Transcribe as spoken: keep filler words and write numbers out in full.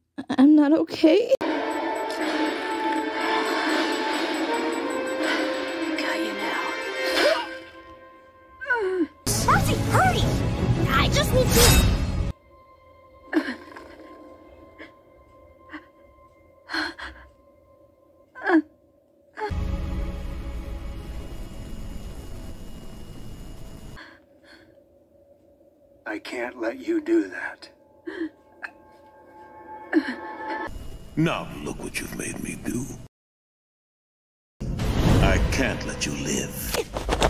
I'm not okay. Got you now. Marcy, hurry! I just need to... I can't let you do that. Now look what you've made me do. I can't let you live.